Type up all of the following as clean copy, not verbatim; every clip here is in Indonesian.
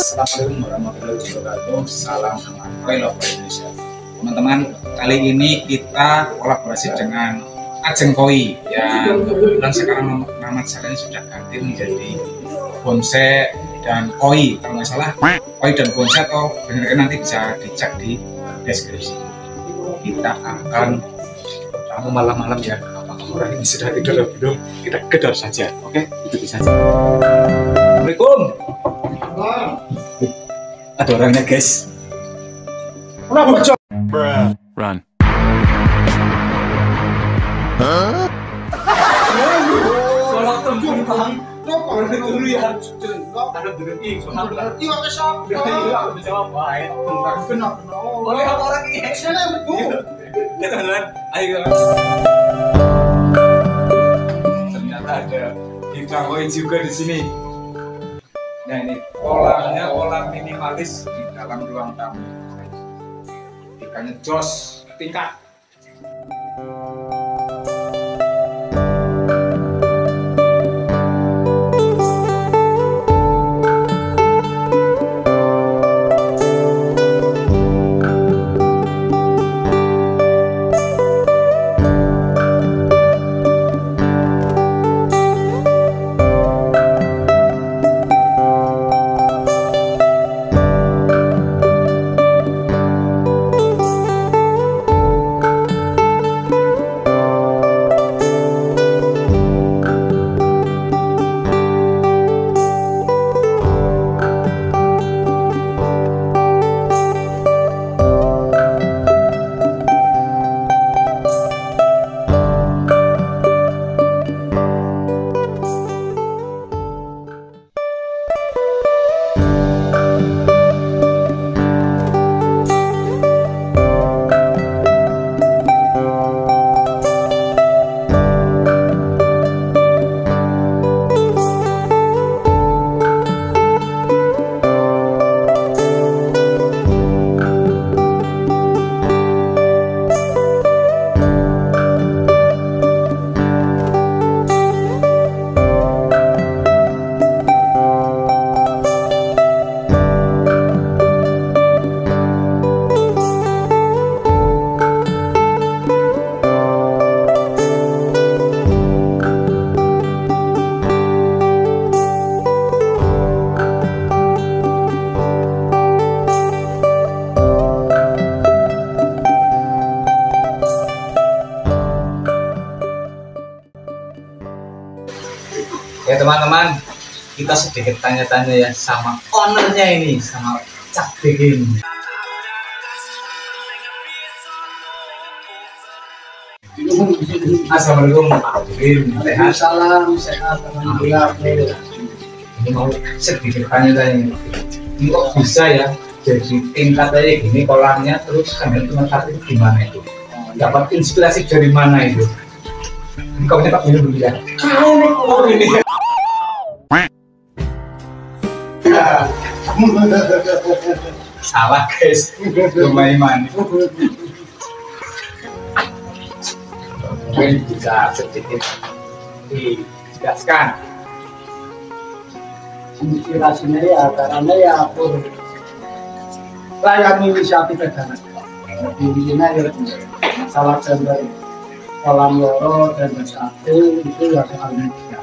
Assalamualaikum warahmatullahi wabarakatuh. Salam aman love Indonesia. Teman-teman, kali ini kita kolaborasi dengan Ajeng Koi yang kebetulan sekarang nama jalannya sudah ganti menjadi Bonsai dan Koi. Kalau nggak salah Koi dan Bonsai, atau benar nanti bisa dicek di deskripsi. Kita akan kamu malam-malam ya, apakah orang ini sudah tidur atau belum, kita gedor saja. Oke, ikuti saja. Assalamualaikum. Ada orangnya guys. Kenapa Cok? Run. Kalau tembung bang, kenapa dulu ya? Ada berhenti, soalnya iya kesap. Iya, bisa apa? Kenapa? Oleh orang ini, saya betul. Ya teman-teman, ayo. Ternyata ada giveaway juga di sini. Nah ini kolamnya kolam minimalis di dalam ruang tamu. Ikannya jos tingkat. Ya teman-teman, kita sedikit tanya-tanya ya sama ownernya ini, sama Cak Begin. Assalamualaikum Pak Begin. Salam sehat, alhamdulillah. Ini mau sedikit tanya-tanya, ini kok bisa ya jadi tingkat aja gini kolamnya, terus kalian cuma satu itu gimana itu? Dapat inspirasi dari mana itu? Kau nyetak dulu ya. Oh ini. Salah guys, lumayan. Mungkin bisa sedikit dijelaskan. Inspirasinya ya karena ya aku layani inisiatif negara. Intinya ya masalah gender kolam loro dan satu itu ya soalnya ya.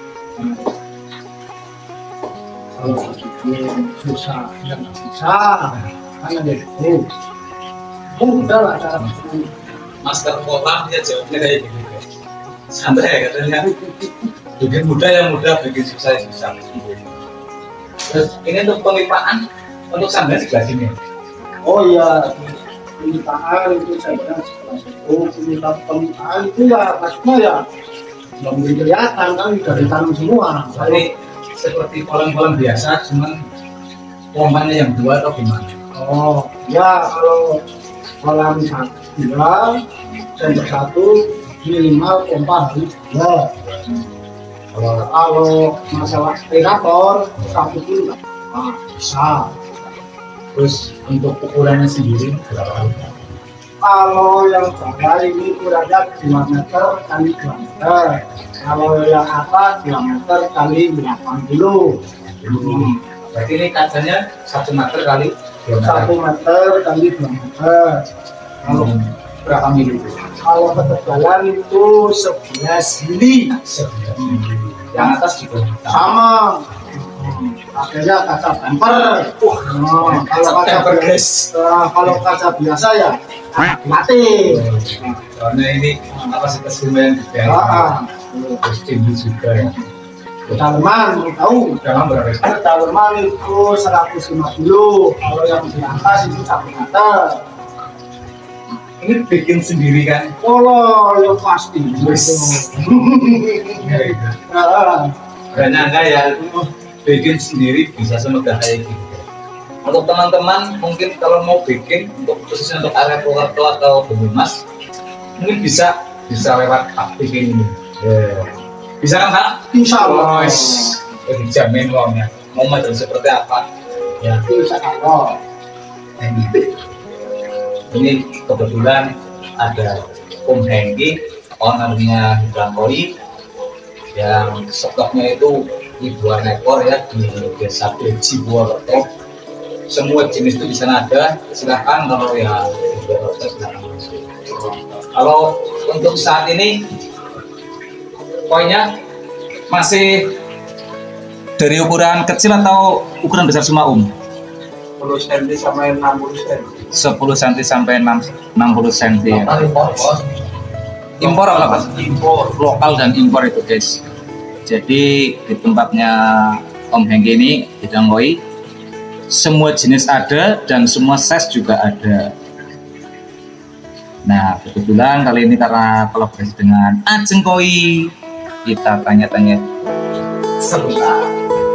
Kalau bikin susah ya nggak bisa, karena itu mudah lah cara Master kolam dia jawabnya kayak gini guys. Santai katanya. Bikin mudah yang mudah, bikin susah yang susah. Terus ini untuk pemipaan untuk sambil sebelah sini. Oh iya, pemipaan itu saya bilang setelah itu pemipaan itu ya maksudnya ya belum kelihatan kan sudah ditanam semua. Jadi seperti kolam-kolam biasa, cuman pompanya yang dua atau gimana? Oh ya, kalau kolam dua dan satu minimal pompa harus dua. Kalau masalah aerator satu pun bisa. Terus untuk ukurannya sendiri berapa? Kalau yang bawah ini ukurannya 2 meter kali 2 meter. Kalau yang atas 2 meter kali 80. Berarti ini kacanya 1 meter kali 2 meter. 1 meter kali 2 meter. Kalau berapa mili? Kalau ketebalan itu 11 mili. Yang atas juga Sama. Akhirnya kaca bumper. Kalau kaca kalau kaca biasa ya mati. Soalnya ini kapasitas lumayan gede. Terus tinggi juga ya. Daleman tahu? Dalam berapa? Daleman itu 150. Kalau yang di atas itu 1 meter. Ini bikin sendiri kan? Oh, ya pasti. Gak nyangka ya, bikin sendiri bisa semegah kayak gitu. Untuk teman-teman mungkin kalau mau bikin untuk khususnya untuk area Purwokerto atau Banyumas, mungkin bisa lewat aktif ini. Bisa kan Pak? Insya Allah. Dijamin uangnya. Mau model seperti apa? Ya. Insya Allah. Ini kebetulan ada Om Hengki, ownernya Hidrangkoi, yang stoknya itu ribuan ekor ya di Desa Beji Purwokerto. Semua jenis itu di sana ada. Silahkan kalau ya silahkan masuk. Kalau untuk saat ini koinnya masih dari ukuran kecil atau ukuran besar semua Om? 10 cm sampai 60 cm. 10 cm sampai 60 cm ya. Impor apa Pak? Impor. Lokal dan impor itu guys. Jadi di tempatnya Om Hengki ini Hidrangkoi, semua jenis ada dan semua size juga ada. Nah kebetulan kali ini karena kolaborasi dengan Ajeng Koi, kita tanya-tanya sebentar.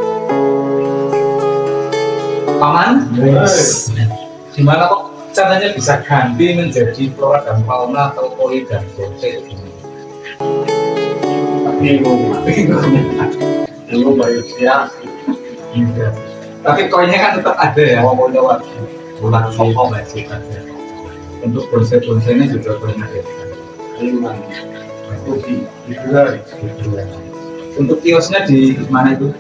Paman, gimana kok caranya bisa ganti menjadi flora dan fauna atau koi dan bonsai? Bingung baik ya. Tapi koinnya kan tetap ada ya. Pokoknya wajib. Bulan sokong ya sih. Untuk bonsai-bonsainya juga banyak ya. Untuk kiosnya di mana itu?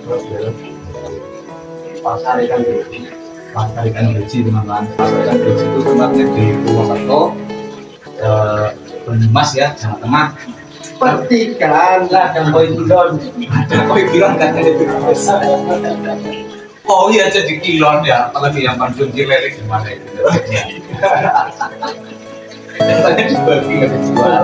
Pasar Ikan Beji. Pasar Ikan Beji teman-teman. Pasar Ikan Beji itu tempatnya di Purwokerto, Banyumas ya, Jawa Tengah. Pertigaan lah yang koi kilon. Ada koi kilon kan ada di desa. Oh iya jadi kilon ya, apalagi yang pensiun cilerik gimana itu? Tadi dibagi nggak dijual.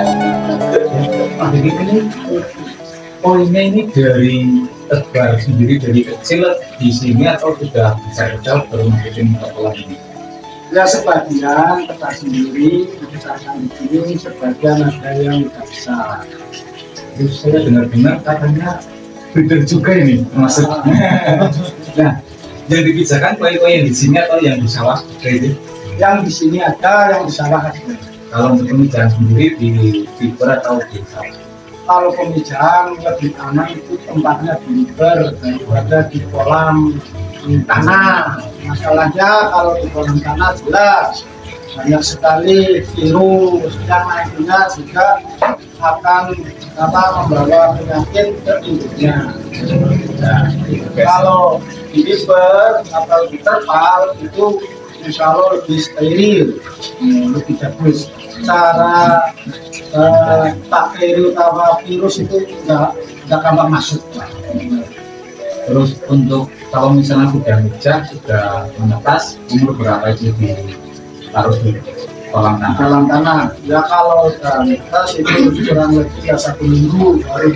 Jadi ini koinnya ini dari tebar sendiri dari kecil di sini atau sudah bisa kecil baru masukin ke kolam ini? Ya sebagian tebar sendiri, misalkan di sini sebagian ada yang tidak bisa. Terus saya dengar-dengar katanya bener juga ini maksudnya. Nah, yang dipisahkan koi-koi yang di sini atau yang di sawah itu? Yang di sini ada, yang di sawah ada. Kalau untuk pemijahan sendiri di fiber atau di sawah? Kalau pemijahan lebih aman itu tempatnya di fiber daripada di kolam tanah. Masalahnya kalau di kolam tanah jelas banyak sekali virus yang nantinya juga akan membawa penyakit ke induknya. Nah, kalau di fiber atau di terpal itu insya Allah lebih steril, lebih bagus. Cara bakteri atau virus itu nggak gampang masuk. Terus untuk kalau misalnya sudah pecah, sudah menetas, umur berapa itu ditaruh di kolam tanah? Kolam tanah. Ya kalau sudah menetas itu kurang lebih 1 minggu baru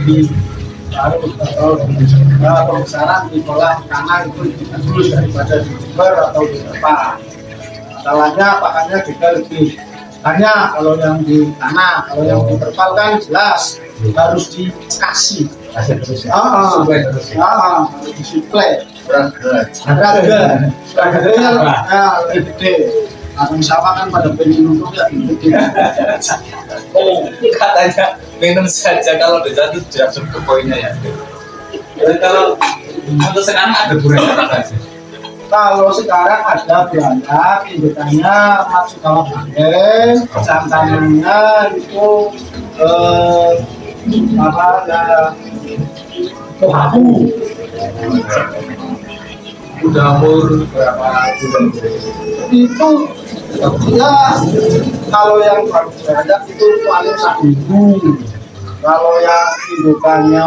pembesaran di kolam tanah itu lebih bagus daripada di fiber atau di terpal. Masalahnya pakannya juga lebih banyak kalau yang di tanah. Kalau yang di terpal kan jelas harus dikasih. Kasih terus ya? Suplai terus ya? Harus disuplai. Ada lebih gede. Kalau misalkan kan pada pengen minum ya gede. Oh, katanya minum saja kalau udah jatuh sudah cukup poinnya ya. Jadi kalau untuk sekarang ada buruan apa sih? Kalau sekarang ada banyak indukannya Matsukawa Banggen, jantanannya itu apa ya Kohaku. Udah umur berapa bulan? Itu ya kalau yang baru belajar itu paling 1 minggu. Kalau yang indukannya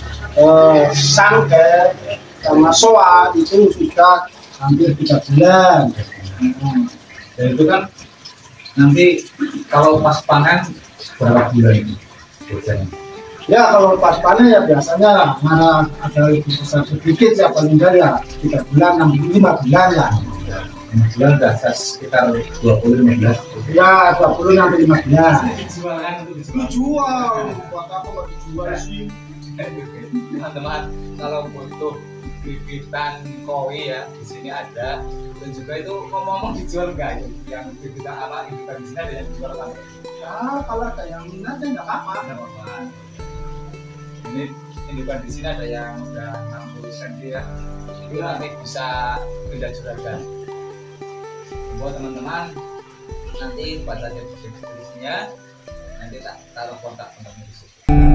sangke sama soa itu sudah hampir 3 bulan. Dan itu kan nanti kalau pas panen berapa bulan ini biasanya? Ya kalau pas panen ya biasanya mana ada lebih besar sedikit ya paling enggak ya 3 bulan, 5 bulan lah. 5 bulan udah sekitar 20-15. Ya 20 sampai 5 bulan. Dijual kan untuk Dijual, buat apa nggak dijual sih? Teman-teman, kalau butuh bibitan koi ya di sini ada, dan juga itu ngomong-ngomong dijual nggak ya? Yang bibitan apa? Bibitan di sini ada yang dijual kan? Ya kalau ada yang minat ya nggak apa-apa. Nggak apa-apa. Ini indukan di sini ada yang udah 60 cm ya. Itu nanti bisa pindah juragan. Buat teman-teman, nanti baca aja deskripsinya, nanti tak taruh kontak-kontaknya di situ.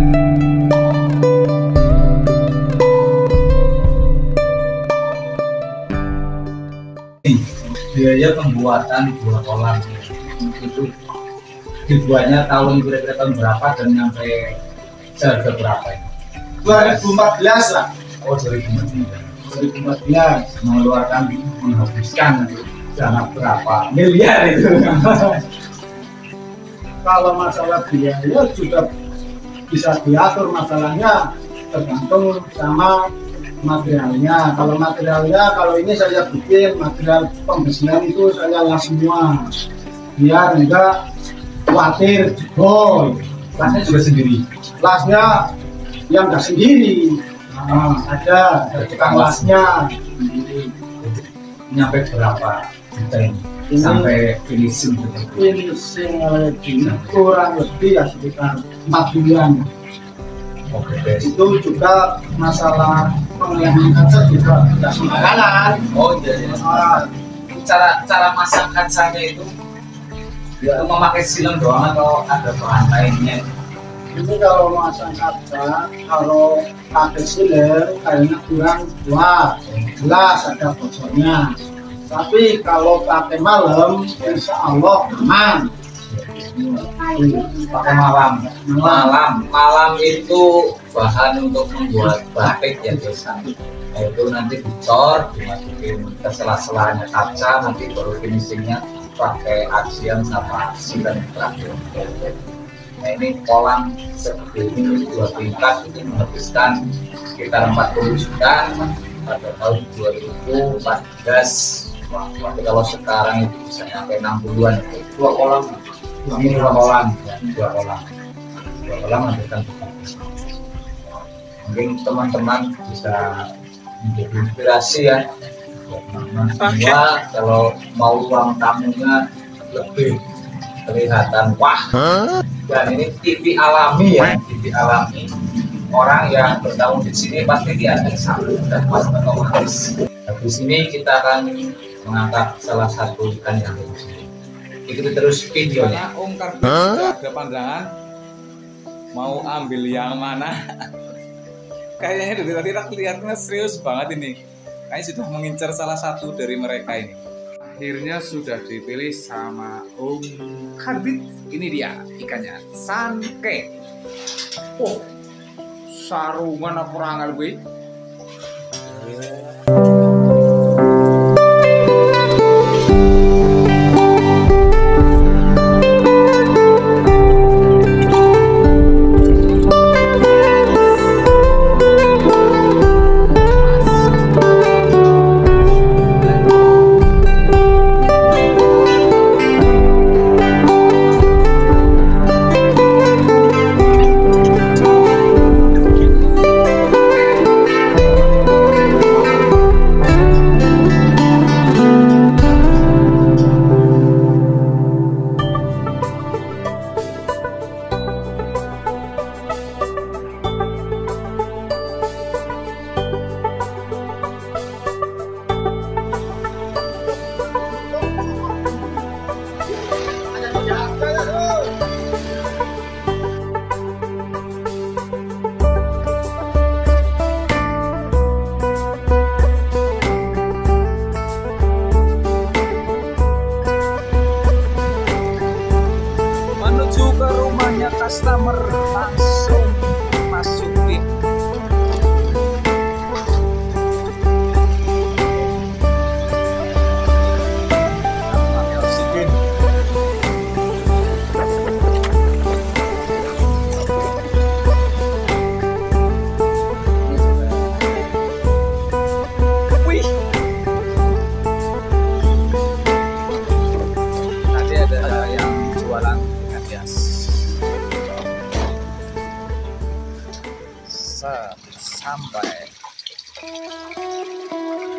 Biaya pembuatan buah kolam itu dibuatnya tahun kira-kira tahun berapa dan sampai seharga berapa ini? 2014 lah. Oh 2014. 2014 mengeluarkan menghabiskan dana berapa miliar itu? Kalau masalah biaya juga bisa diatur, masalahnya tergantung sama materialnya. Kalau materialnya, kalau ini saya bikin material pembersihan itu saya las semua biar enggak khawatir jebol. Lasnya juga sendiri. Lasnya yang enggak sendiri, ada tukang lasnya. Nyampe berapa juta ini? Sampai finishing gitu. Finishing kurang lebih ya sekitar 4 bulan. Oke deh. Itu juga masalah pengolahan kaca juga tidak sembarangan. Oh iya. Cara masak kacanya itu memakai silang doang atau ada bahan lainnya? Ini kalau masak kaca, kalau pakai siler kayaknya kurang kuat, jelas ada bocornya. Tapi kalau pakai malam, insya Allah aman. Pakai malam itu bahan untuk membuat batik ya biasa. Itu nanti dicor, dimasukin ke sela-selanya kaca, nanti baru finishingnya pakai aksian sama silang terakhir. Nah ini kolam seperti ini 2 tingkat itu menghabiskan sekitar 40 juta pada tahun 2014. Tapi kalau sekarang itu bisa sampai 60-an. 2 kolam. Ini 2 kolam, ya, 2 kolam. 2 kolam menghabiskan. Mungkin teman-teman bisa menjadi inspirasi ya. Teman-teman semua kalau mau ruang tamunya lebih kelihatan wah. Dan ini TV alami ya, TV alami. Orang yang bertamu di sini pasti dia ada salut dan pasti otomatis. Habis ini kita akan mengangkat salah satu ikan yang ada di sini. Ikuti terus videonya. Om Karbit sudah ada pandangan mau ambil yang mana? Kayaknya dari tadi kelihatannya serius banget ini. Kayaknya sudah mengincar salah satu dari mereka ini. Akhirnya sudah dipilih sama Om Karbit. Ini dia ikannya, sangke. Oh, sarungan apa rangal gue?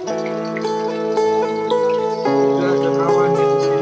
Udah ada kawan di sini.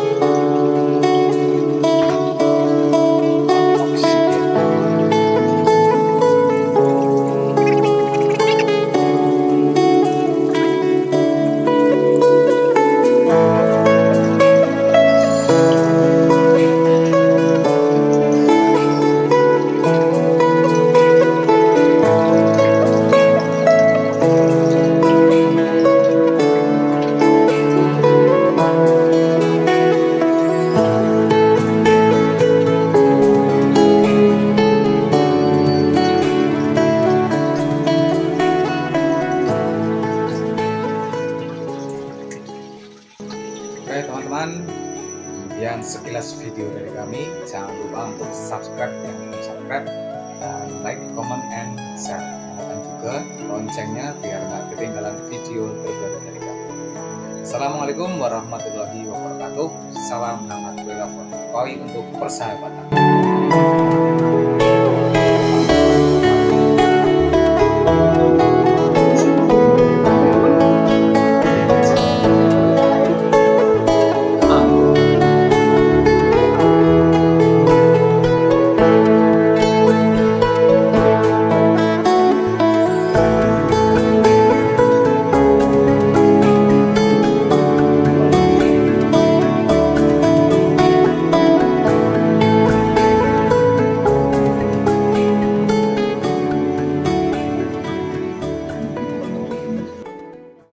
Oke teman-teman, yang sekilas video dari kami. Jangan lupa untuk subscribe yang belum subscribe, dan like, comment, and share. Nyalakan juga loncengnya biar nggak ketinggalan video terbaru dari kami. Assalamualaikum warahmatullahi wabarakatuh. Salam hangat Wela Koi untuk persahabatan.